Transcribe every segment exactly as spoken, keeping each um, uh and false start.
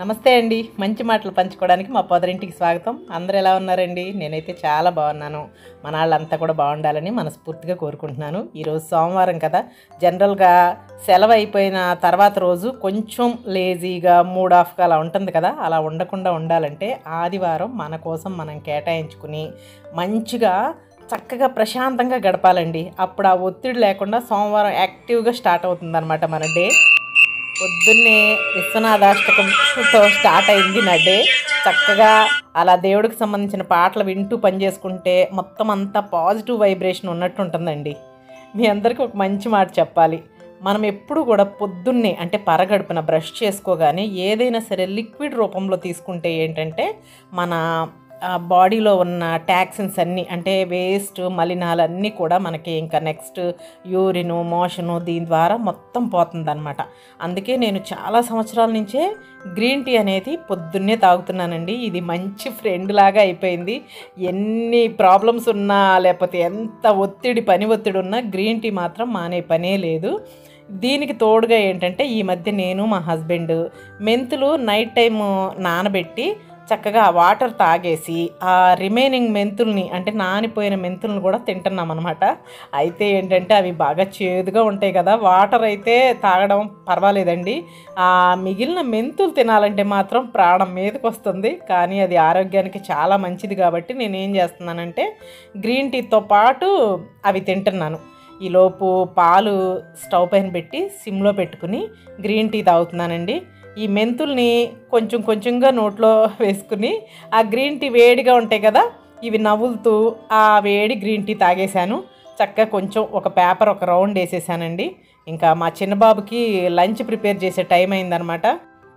నమస్తే అండి. మంచి మాటలు పంచుకోవడానికి మా పొదరింటికి స్వాగతం. అందరూ ఎలా ఉన్నారండి? నేనైతే చాలా బాగున్నాను. మన వాళ్ళంతా కూడా బాగుండాలని మనస్ఫూర్తిగా కోరుకుంటున్నాను. ఈరోజు సోమవారం కదా, జనరల్గా సెలవు అయిపోయిన తర్వాత రోజు కొంచెం లేజీగా మూడ్ ఆఫ్గా అలా ఉంటుంది కదా, అలా ఉండకుండా ఉండాలంటే ఆదివారం మన కోసం మనం కేటాయించుకుని మంచిగా చక్కగా ప్రశాంతంగా గడపాలండి. అప్పుడు ఆ ఒత్తిడి లేకుండా సోమవారం యాక్టివ్గా స్టార్ట్ అవుతుందన్నమాట మన డే. పొద్దున్నే విశ్వనాథాష్టకంతో స్టార్ట్ అయింది నా డే. చక్కగా అలా దేవుడికి సంబంధించిన పాటలు వింటూ పని చేసుకుంటే మొత్తం అంతా పాజిటివ్ వైబ్రేషన్ ఉన్నట్టు ఉంటుందండి. మీ అందరికీ ఒక మంచి మాట చెప్పాలి. మనం ఎప్పుడు కూడా పొద్దున్నే అంటే పరగడుపున బ్రష్ చేసుకోగానే ఏదైనా సరే లిక్విడ్ రూపంలో తీసుకుంటే ఏంటంటే మన బాడీలో ఉన్న టాక్సిన్స్ అన్నీ అంటే వేస్ట్ మలినాలన్నీ కూడా మనకి ఇంకా నెక్స్ట్ యూరిను మోషను దీని ద్వారా మొత్తం పోతుందన్నమాట. అందుకే నేను చాలా సంవత్సరాల నుంచే గ్రీన్ టీ అనేది పొద్దున్నే తాగుతున్నానండి. ఇది మంచి ఫ్రెండ్ లాగా అయిపోయింది. ఎన్ని ప్రాబ్లమ్స్ ఉన్నా లేకపోతే ఎంత ఒత్తిడి పని ఒత్తిడి ఉన్నా గ్రీన్ టీ మాత్రం మానే పనే లేదు. దీనికి తోడుగా ఏంటంటే ఈ మధ్య నేను మా హస్బెండ్ మెంతులు నైట్ టైం నానబెట్టి చక్కగా వాటర్ తాగేసి ఆ రిమైనింగ్ మెంతుల్ని అంటే నానిపోయిన మెంతులను కూడా తింటున్నాం అనమాట. అయితే ఏంటంటే అవి బాగా చేదుగా ఉంటాయి కదా, వాటర్ అయితే తాగడం పర్వాలేదండి. ఆ మిగిలిన మెంతులు తినాలంటే మాత్రం ప్రాణం మీదకి వస్తుంది. కానీ అది ఆరోగ్యానికి చాలా మంచిది కాబట్టి నేను ఏం చేస్తున్నానంటే గ్రీన్ టీతో పాటు అవి తింటున్నాను. ఈలోపు పాలు స్టవ్ పైన పెట్టి సిమ్లో పెట్టుకుని గ్రీన్ టీ తాగుతున్నానండి. ఈ మెంతుల్ని కొంచెం కొంచెంగా నోట్లో వేసుకుని ఆ గ్రీన్ టీ వేడిగా ఉంటాయి కదా, ఇవి నవ్వులుతూ ఆ వేడి గ్రీన్ టీ తాగేశాను. చక్కగా కొంచెం ఒక పేపర్ ఒక రౌండ్ వేసేసానండి. ఇంకా మా చిన్నబాబుకి లంచ్ ప్రిపేర్ చేసే టైం అయిందనమాట.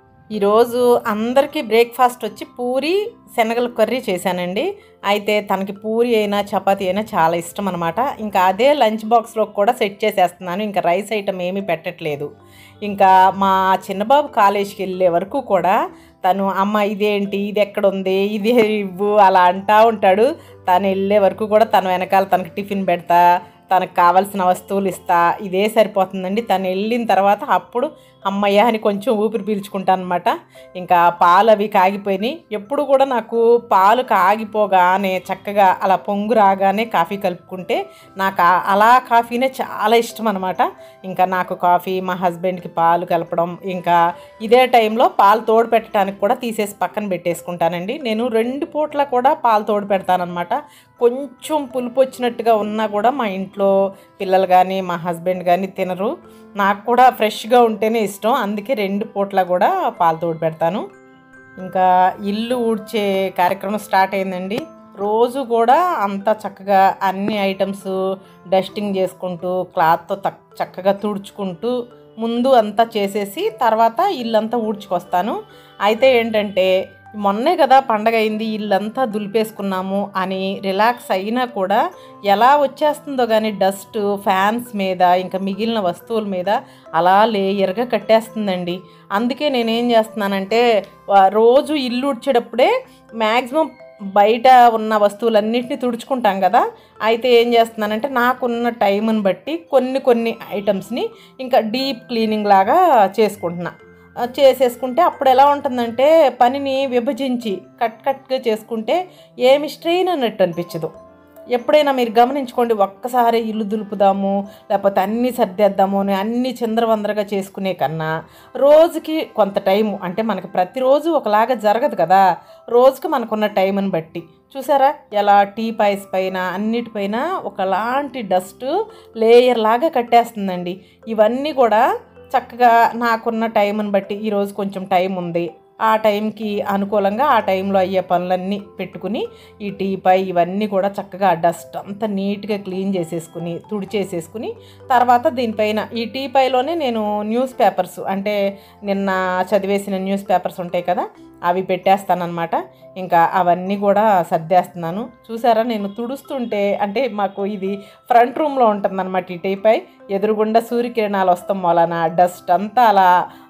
ఈరోజు అందరికీ బ్రేక్ఫాస్ట్ వచ్చి పూరి శనగల కర్రీ చేశానండి. అయితే తనకి పూరి అయినా చపాతీ అయినా చాలా ఇష్టం అనమాట. ఇంకా అదే లంచ్ బాక్స్లో కూడా సెట్ చేసేస్తున్నాను. ఇంకా రైస్ ఐటమ్ ఏమీ పెట్టట్లేదు. ఇంకా మా చిన్నబాబు కాలేజీకి వెళ్ళే వరకు కూడా తను అమ్మ ఇదేంటి, ఇది ఎక్కడుంది, ఇది ఇవ్వు అలా అంటూ ఉంటాడు. తను వెళ్ళే వరకు కూడా తన వెనకాల తనకి టిఫిన్ పెడతా, తనకు కావాల్సిన వస్తువులు ఇస్తా, ఇదే సరిపోతుందండి. తను వెళ్ళిన తర్వాత అప్పుడు అమ్మయ్య అని కొంచెం ఊపిరి పీల్చుకుంటాను అనమాట. ఇంకా పాలు అవి కాగిపోయినాయి. ఎప్పుడు కూడా నాకు పాలు కాగిపోగానే చక్కగా అలా పొంగు రాగానే కాఫీ కలుపుకుంటే నాకు అలా కాఫీనే చాలా ఇష్టం అనమాట. ఇంకా నాకు కాఫీ, మా హస్బెండ్కి పాలు కలపడం, ఇంకా ఇదే టైంలో పాలు తోడు పెట్టడానికి కూడా తీసేసి పక్కన పెట్టేసుకుంటానండి. నేను రెండు పూట్ల కూడా పాలు తోడు పెడతానమాట. కొంచెం పులుపు వచ్చినట్టుగా ఉన్నా కూడా మా ఇంట్లో పిల్లలు కానీ మా హస్బెండ్ కానీ తినరు. నాకు కూడా ఫ్రెష్గా ఉంటేనే ఇష్టం. అందుకే రెండు పూట్ల కూడా పాలు తోడు పెడతాను. ఇంకా ఇల్లు ఊడ్చే కార్యక్రమం స్టార్ట్ అయిందండి. రోజు కూడా అంతా చక్కగా అన్ని ఐటమ్స్ డస్టింగ్ చేసుకుంటూ క్లాత్తో చక్కగా తుడుచుకుంటూ ముందు అంతా చేసేసి తర్వాత ఇల్లంతా ఊడ్చుకొస్తాను. అయితే ఏంటంటే మొన్నే కదా పండగ అయింది, ఇల్లంతా దులిపేసుకున్నాము అని రిలాక్స్ అయినా కూడా ఎలా వచ్చేస్తుందో కానీ డస్ట్ ఫ్యాన్స్ మీద ఇంకా మిగిలిన వస్తువుల మీద అలా లేయర్గా కట్టేస్తుందండి. అందుకే నేనేం చేస్తున్నానంటే రోజు ఇల్లు ఉడ్చేటప్పుడే మ్యాక్సిమం బయట ఉన్న వస్తువులన్నింటినీ తుడుచుకుంటాం కదా. అయితే ఏం చేస్తున్నానంటే నాకున్న టైంని బట్టి కొన్ని కొన్ని ఐటమ్స్ని ఇంకా డీప్ క్లీనింగ్ లాగా చేసుకుంటున్నా. చేసేసుకుంటే అప్పుడు ఎలా ఉంటుందంటే పనిని విభజించి కట్ కట్గా చేసుకుంటే ఏమి స్ట్రెయిన్ అన్నట్టు అనిపించదు. ఎప్పుడైనా మీరు గమనించుకోండి, ఒక్కసారి ఇల్లు దులుపుదాము లేకపోతే అన్నీ సర్దేద్దాము అని అన్నీ చిందరవందరగా చేసుకునే కన్నా రోజుకి కొంత టైము అంటే మనకి ప్రతిరోజు ఒకలాగా జరగదు కదా, రోజుకి మనకున్న టైంని బట్టి చూసారా ఎలా టీ పాయ్స్ పైన అన్నిటిపైన ఒకలాంటి డస్ట్ లేయర్ లాగా కట్టేస్తుందండి. ఇవన్నీ కూడా చక్కగా నాకున్న టైంని బట్టి ఈరోజు కొంచెం టైం ఉంది, ఆ టైంకి అనుకూలంగా ఆ టైంలో అయ్యే పనులన్నీ పెట్టుకుని ఈ టీపై ఇవన్నీ కూడా చక్కగా డస్ట్ అంతా నీట్గా క్లీన్ చేసేసుకుని తుడిచేసేసుకుని తర్వాత దీనిపైన ఈ టీపైలోనే నేను న్యూస్ పేపర్స్ అంటే నిన్న చదివేసిన న్యూస్ పేపర్స్ ఉంటాయి కదా అవి పెట్టేస్తానన్నమాట. ఇంకా అవన్నీ కూడా సర్దేస్తున్నాను. చూసారా నేను తుడుస్తుంటే అంటే మాకు ఇది ఫ్రంట్ రూమ్లో ఉంటుందన్నమాట. ఈ టీపై ఎదురుగుండా సూర్యకిరణాలు వస్తాం వలన డస్ట్ అంతా అలా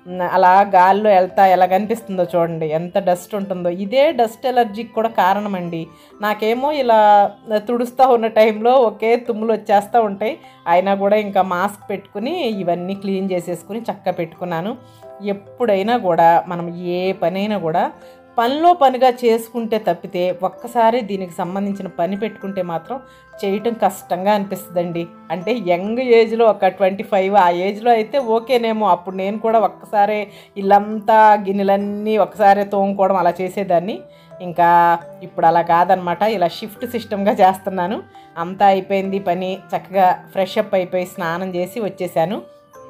అలా గాల్లో వెళ్తా ఎలా కనిపిస్తుందో చూడండి, ఎంత డస్ట్ ఉంటుందో. ఇదే డస్ట్ ఎలర్జీకి కూడా కారణం అండి. నాకేమో ఇలా తుడుస్తూ ఉన్న టైంలో ఒకే తుమ్ములు వచ్చేస్తూ ఉంటాయి. అయినా కూడా ఇంకా మాస్క్ పెట్టుకుని ఇవన్నీ క్లీన్ చేసేసుకుని చక్కగా పెట్టుకున్నాను. ఎప్పుడైనా కూడా మనం ఏ పనైనా కూడా పనిలో పనిగా చేసుకుంటే తప్పితే ఒక్కసారి దీనికి సంబంధించిన పని పెట్టుకుంటే మాత్రం చేయటం కష్టంగా అనిపిస్తుందండి. అంటే యంగ్ ఏజ్లో ఒక ట్వంటీ ఫైవ్ ఆ ఏజ్లో అయితే ఓకేనేమో, అప్పుడు నేను కూడా ఒక్కసారి ఇల్లంతా గిన్నెలన్నీ ఒకసారి తోముకోవడం అలా చేసేదాన్ని. ఇంకా ఇప్పుడు అలా కాదనమాట, ఇలా షిఫ్ట్ సిస్టమ్గా చేస్తున్నాను. అంతా అయిపోయింది పని, చక్కగా ఫ్రెష్ అప్ అయిపోయి స్నానం చేసి వచ్చేసాను.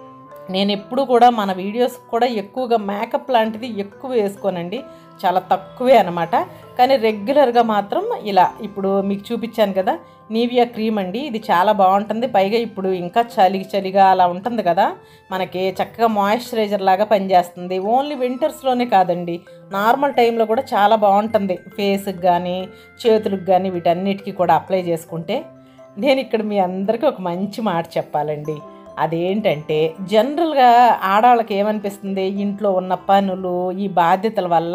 నేను ఎప్పుడు కూడా మన వీడియోస్ కూడా ఎక్కువగా మేకప్ లాంటిది ఎక్కువ వేసుకోనండి, చాలా తక్కువే అనమాట. కానీ రెగ్యులర్గా మాత్రం ఇలా ఇప్పుడు మీకు చూపించాను కదా నీవియా క్రీమ్ అండి, ఇది చాలా బాగుంటుంది. పైగా ఇప్పుడు ఇంకా చలి చలిగా అలా ఉంటుంది కదా, మనకి చక్కగా మాయిశ్చరైజర్ లాగా పనిచేస్తుంది. ఓన్లీ వింటర్స్లోనే కాదండి, నార్మల్ టైంలో కూడా చాలా బాగుంటుంది. ఫేస్కి కానీ చేతులకు కానీ వీటన్నిటికీ కూడా అప్లై చేసుకుంటే. నేను ఇక్కడ మీ అందరికీ ఒక మంచి మాట చెప్పాలండి. అదేంటంటే జనరల్గా ఆడవాళ్ళకి ఏమనిపిస్తుంది, ఇంట్లో ఉన్న పనులు ఈ బాధ్యతల వల్ల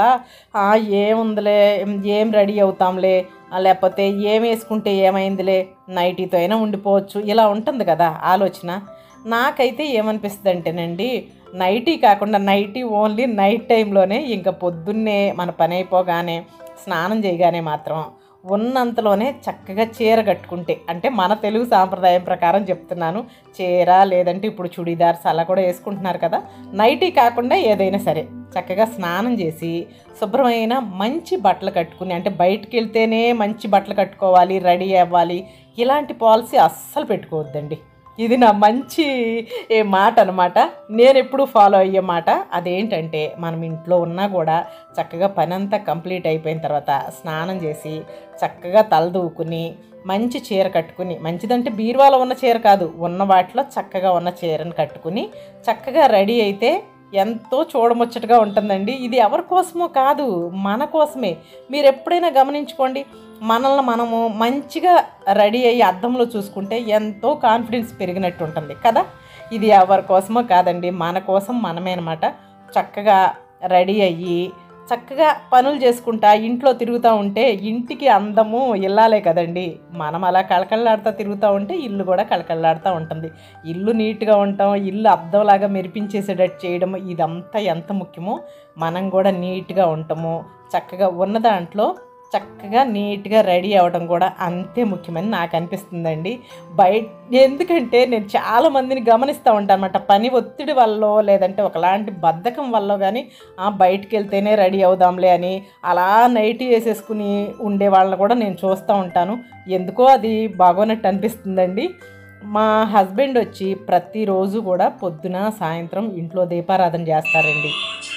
ఏముందిలే, ఏం రెడీ అవుతాంలే, లేకపోతే ఏం వేసుకుంటే ఏమైందిలే, నైటీతో అయినా ఉండిపోవచ్చు, ఇలా ఉంటుంది కదా ఆలోచన. నాకైతే ఏమనిపిస్తుంది అంటేనండి, నైటీ కాకుండా నైటీ ఓన్లీ నైట్ టైంలోనే, ఇంకా పొద్దున్నే మన పని అయిపోగానే స్నానం చేయగానే మాత్రం ఉన్నంతలోనే చక్కగా చీర కట్టుకుంటే, అంటే మన తెలుగు సాంప్రదాయం ప్రకారం చెప్తున్నాను, చీర లేదంటే ఇప్పుడు చుడీదార్స్ అలా కూడా వేసుకుంటున్నారు కదా, నైటీ కాకుండా ఏదైనా సరే చక్కగా స్నానం చేసి శుభ్రమైన మంచి బట్టలు కట్టుకుని, అంటే బయటికి వెళ్తేనే మంచి బట్టలు కట్టుకోవాలి, రెడీ అవ్వాలి, ఇలాంటి పాలసీ అస్సలు పెట్టుకోవద్దండి. ఇది నా మంచి ఏ మాట అనమాట, నేను ఎప్పుడు ఫాలో అయ్యే మాట. అదేంటంటే మనం ఇంట్లో ఉన్నా కూడా చక్కగా పని అంతా కంప్లీట్ అయిపోయిన తర్వాత స్నానం చేసి చక్కగా తలదూకుని మంచి చీర కట్టుకుని, మంచిదంటే బీరువాలో ఉన్న చీర కాదు, ఉన్న వాటిలో చక్కగా ఉన్న చీరను కట్టుకుని చక్కగా రెడీ అయితే ఎంతో చూడముచ్చటగా ఉంటుందండి. ఇది ఎవరి కోసమో కాదు, మన కోసమే. మీరు ఎప్పుడైనా గమనించుకోండి, మనల్ని మనము మంచిగా రెడీ అయ్యి అద్దంలో చూసుకుంటే ఎంతో కాన్ఫిడెన్స్ పెరిగినట్టు ఉంటుంది కదా. ఇది ఎవరి కోసమో కాదండి, మన కోసం మనమే అనమాట. చక్కగా రెడీ అయ్యి చక్కగా పనులు చేసుకుంటా ఇంట్లో తిరుగుతూ ఉంటే ఇంటికి అందము ఇల్లాలే కదండి. మనం అలా కళకళలాడుతూ తిరుగుతూ ఉంటే ఇల్లు కూడా కళకళలాడుతూ ఉంటుంది. ఇల్లు నీట్గా ఉండటం, ఇల్లు అద్దంలాగా మెరిపించేసేటట్టు చేయడం, ఇదంతా ఎంత ముఖ్యమో మనం కూడా నీట్గా ఉండటము, చక్కగా ఉన్న దాంట్లో చక్కగా నీట్గా రెడీ అవ్వడం కూడా అంతే ముఖ్యమని నాకు అనిపిస్తుందండి. బయట ఎందుకంటే నేను చాలామందిని గమనిస్తూ ఉంటాను అన్నమాట, పని ఒత్తిడి వల్ల లేదంటే ఒకలాంటి బద్ధకం వల్ల కానీ బయటికి వెళ్తేనే రెడీ అవుదాంలే అని అలా నైటీ వేసేసుకుని ఉండే వాళ్ళని కూడా నేను చూస్తూ ఉంటాను. ఎందుకో అది బాగోనట్టు అనిపిస్తుందండి. మా హస్బెండ్ వచ్చి ప్రతిరోజు కూడా పొద్దున సాయంత్రం ఇంట్లో దీపారాధన చేస్తారండి.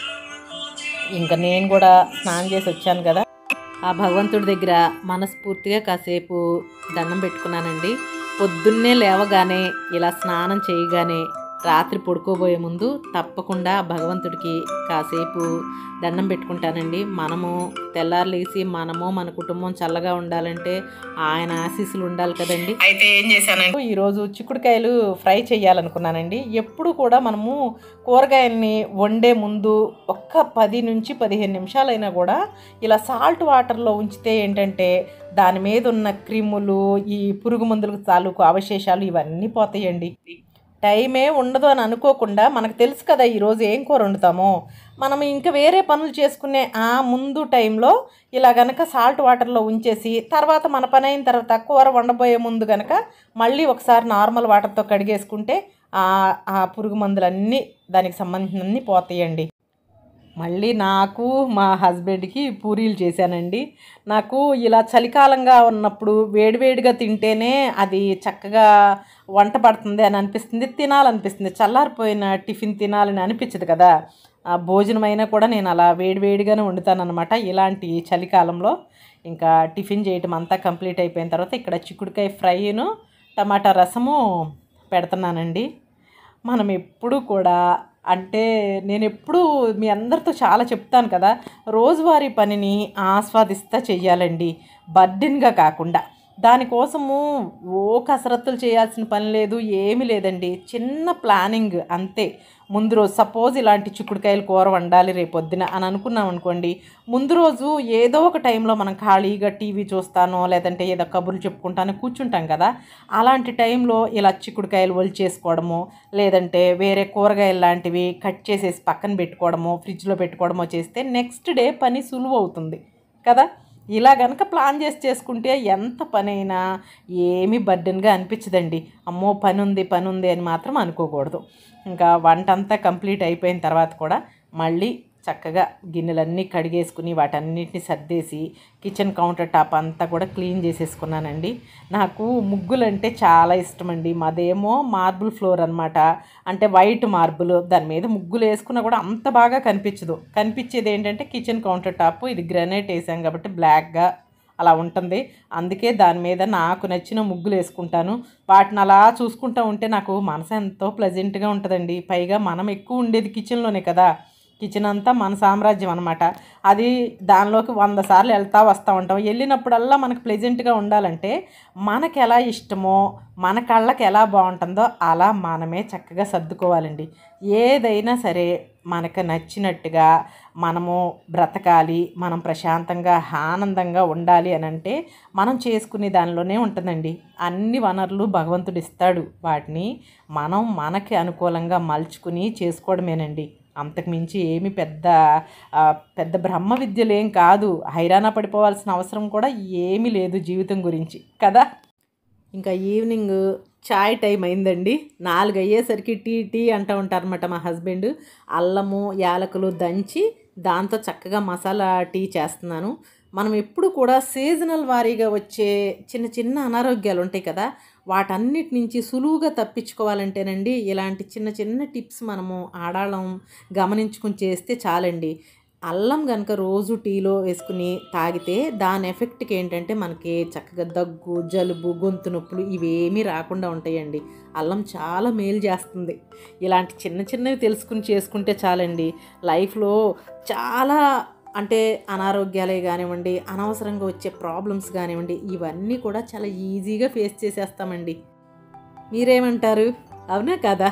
ఇంకా నేను కూడా స్నానం చేసి వచ్చాను కదా, ఆ భగవంతుడి దగ్గర మనస్ఫూర్తిగా కాసేపు దండం పెట్టుకున్నానండి. పొద్దున్నే లేవగానే ఇలా స్నానం చేయగానే రాత్రి పడుకోబోయే ముందు తప్పకుండా భగవంతుడికి కాసేపు దండం పెట్టుకుంటానండి. మనము తెల్లారులేసి మనము మన కుటుంబం చల్లగా ఉండాలంటే ఆయన ఆశీస్సులు ఉండాలి కదండి. అయితే ఏం చేశానంటే ఈరోజు చిక్కుడుకాయలు ఫ్రై చేయాలనుకున్నానండి. ఎప్పుడు కూడా మనము కూరగాయల్ని వండే ముందు ఒక్క పది నుంచి పదిహేను నిమిషాలైనా కూడా ఇలా సాల్ట్ వాటర్లో ఉంచితే ఏంటంటే దాని మీద ఉన్న క్రిములు, ఈ పురుగు మందులకు తాలూకు అవశేషాలు ఇవన్నీ పోతాయండి. టైమే ఉండదు అని అనుకోకుండా, మనకు తెలుసు కదా ఈరోజు ఏం కూర వండుతామో, మనం ఇంకా వేరే పనులు చేసుకునే ఆ ముందు టైంలో ఇలా గనక సాల్ట్ వాటర్లో ఉంచేసి తర్వాత మన పని అయిన తర్వాత కూర వండబోయే ముందు కనుక మళ్ళీ ఒకసారి నార్మల్ వాటర్తో కడిగేసుకుంటే ఆ పురుగు మందులన్నీ దానికి సంబంధించినన్నీ పోతాయండి. మళ్ళీ నాకు మా హస్బెండ్కి పూరీలు చేశానండి. నాకు ఇలా చలికాలంగా ఉన్నప్పుడు వేడివేడిగా తింటేనే అది చక్కగా వంట పడుతుంది అని అనిపిస్తుంది, తినాలనిపిస్తుంది. చల్లారిపోయిన టిఫిన్ తినాలని అనిపించదు కదా. భోజనమైనా కూడా నేను అలా వేడివేడిగానే వండుతానన్నమాట ఇలాంటి చలికాలంలో. ఇంకా టిఫిన్ చేయటం అంతా కంప్లీట్ అయిపోయిన తర్వాత ఇక్కడ చిక్కుడుకాయ ఫ్రైను టమాటా రసము పెడుతున్నానండి. మనం ఎప్పుడు కూడా అంటే నేను ఎప్పుడూ మీ అందరితో చాలా చెప్తాను కదా, రోజువారీ పనిని ఆస్వాదిస్తూ చెయ్యాలండి, బర్డెన్గా కాకుండా. దానికోసము ఓ కసరత్తులు చేయాల్సిన పని లేదు, ఏమీ లేదండి. చిన్న ప్లానింగ్ అంతే. ముందు రోజు సపోజ్ ఇలాంటి చిక్కుడుకాయలు కూర వండాలి రేపొద్దున అని అనుకున్నాం అనుకోండి, ముందు రోజు ఏదో ఒక టైంలో మనం ఖాళీగా టీవీ చూస్తానో లేదంటే ఏదో కబుర్లు చెప్పుకుంటానో కూర్చుంటాం కదా, అలాంటి టైంలో ఇలా చిక్కుడుకాయలు ఒలిచేసుకోవడమో లేదంటే వేరే కూరగాయలు లాంటివి కట్ చేసేసి పక్కన పెట్టుకోవడమో ఫ్రిడ్జ్లో పెట్టుకోవడమో చేస్తే నెక్స్ట్ డే పని సులువు అవుతుంది కదా. ఇలా గనక ప్లాన్ చేసి చేసుకుంటే ఎంత పనైనా ఏమీ బర్డెన్గా అనిపించదండి. అమ్మో పని ఉంది పని ఉంది అని మాత్రం అనుకోకూడదు. ఇంకా వంట అంతా కంప్లీట్ అయిపోయిన తర్వాత కూడా మళ్ళీ చక్కగా గిన్నెలన్నీ కడిగేసుకుని వాటన్నిటిని సర్దేసి కిచెన్ కౌంటర్ టాప్ అంతా కూడా క్లీన్ చేసేసుకున్నానండి. నాకు ముగ్గులు అంటే చాలా ఇష్టం అండి. మాదేమో మార్బుల్ ఫ్లోర్ అనమాట, అంటే వైట్ మార్బుల్. దాని మీద ముగ్గులు వేసుకున్నా కూడా అంత బాగా కనిపించదు. కనిపించేది ఏంటంటే కిచెన్ కౌంటర్ టాప్. ఇది గ్రానైట్ వేసాం కాబట్టి బ్లాక్గా అలా ఉంటుంది. అందుకే దాని మీద నాకు నచ్చిన ముగ్గులు వేసుకుంటాను. వాటిని అలా చూసుకుంటూ ఉంటే నాకు మనసు ఎంతో ప్లెజెంట్గా ఉంటుందండి. పైగా మనం ఎక్కువ ఉండేది కిచెన్లోనే కదా, కిచెన్ అంతా మన సామ్రాజ్యం అనమాట. అది దానిలోకి వంద సార్లు వెళ్తా వస్తూ ఉంటాం. వెళ్ళినప్పుడల్లా మనకు ప్లెజెంట్గా ఉండాలంటే మనకు ఎలా ఇష్టమో మన కళ్ళకి ఎలా బాగుంటుందో అలా మనమే చక్కగా సర్దుకోవాలండి. ఏదైనా సరే మనకు నచ్చినట్టుగా మనము బ్రతకాలి, మనం ప్రశాంతంగా ఆనందంగా ఉండాలి అని అంటే మనం చేసుకునే దానిలోనే ఉంటుందండి. అన్ని వనరులు భగవంతుడు ఇస్తాడు, వాటిని మనం మనకి అనుకూలంగా మలుచుకుని చేసుకోవడమేనండి. అంతకుమించి ఏమి పెద్ద పెద్ద బ్రహ్మ విద్యలు ఏం కాదు. హైరాణ పడిపోవాల్సిన అవసరం కూడా ఏమీ లేదు జీవితం గురించి కదా. ఇంకా ఈవినింగ్ చాయ్ టైం అయిందండి. నాలుగు అయ్యేసరికి టీ టీ అంటూ ఉంటారన్నమాట మా హస్బెండ్. అల్లము యాలకులు దంచి దాంతో చక్కగా మసాలా టీ చేస్తున్నాను. మనం ఎప్పుడు కూడా సీజనల్ వారీగా వచ్చే చిన్న చిన్న అనారోగ్యాలు ఉంటాయి కదా, వాటన్నిటి నుంచి సులువుగా తప్పించుకోవాలంటేనండి ఇలాంటి చిన్న చిన్న టిప్స్ మనము ఆడాళ్ళం గమనించుకుని చేస్తే చాలండి. అల్లం కనుక రోజు టీలో వేసుకుని తాగితే దాని ఎఫెక్ట్కి ఏంటంటే మనకి చక్కగా దగ్గు జలుబు గొంతు నొప్పులు ఇవేమీ రాకుండా ఉంటాయండి. అల్లం చాలా మేలు చేస్తుంది. ఇలాంటి చిన్న చిన్నవి తెలుసుకుని చేసుకుంటే చాలండి. లైఫ్లో చాలా అంటే అనారోగ్యాలే కానివ్వండి, అనవసరంగా వచ్చే ప్రాబ్లమ్స్ కానివ్వండి, ఇవన్నీ కూడా చాలా ఈజీగా ఫేస్ చేసేస్తామండి. మీరేమంటారు? అవునా కదా?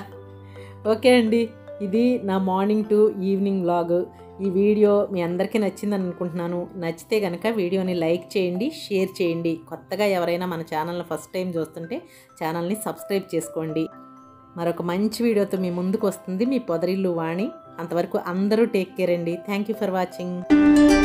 ఓకే అండి, ఇది నా మార్నింగ్ టు ఈవినింగ్ వ్లాగ్. ఈ వీడియో మీ అందరికీ నచ్చిందని అనుకుంటున్నాను. నచ్చితే కనుక వీడియోని లైక్ చేయండి, షేర్ చేయండి. కొత్తగా ఎవరైనా మన ఛానల్ని ఫస్ట్ టైం చూస్తుంటే ఛానల్ని సబ్స్క్రైబ్ చేసుకోండి. మరొక మంచి వీడియోతో మీ ముందుకు వస్తుంది మీ పొదరిల్లు వాణి. అంతవరకు అందరూ టేక్ కేర్ అండి. Thank you for watching.